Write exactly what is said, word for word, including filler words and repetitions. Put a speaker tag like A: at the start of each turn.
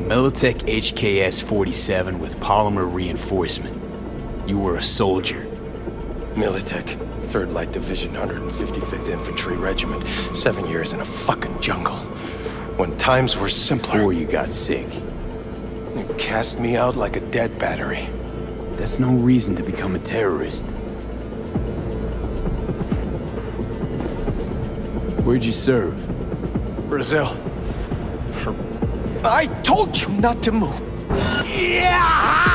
A: Militech H K S forty-seven with polymer reinforcement. You were a soldier.
B: Militech, third Light Division, one hundred fifty-fifth Infantry Regiment. Seven years in a fucking jungle. When times were simpler.
A: Before you got sick.
B: You cast me out like a dead battery.
A: That's no reason to become a terrorist. Where'd you serve?
B: Brazil. I told you not to move. Yeah!